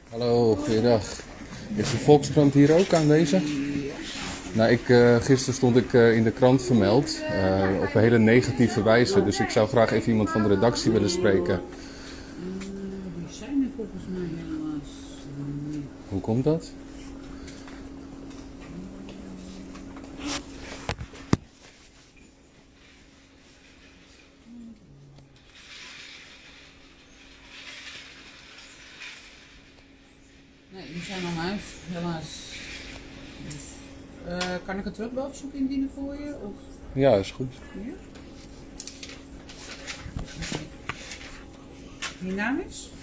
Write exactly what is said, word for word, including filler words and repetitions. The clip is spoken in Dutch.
Hallo, goeiedag. Is de Volkskrant hier ook aanwezig? Nou, ik, uh, gisteren stond ik uh, in de krant vermeld, uh, op een hele negatieve wijze. Dus ik zou graag even iemand van de redactie willen spreken. Die zijn er volgens mij helaas niet. Hoe komt dat? Nee, die zijn al huis, helaas. Dus, uh, kan ik een terugbelverzoek indienen voor je? Of? Ja, is goed. Ja? Je naam is?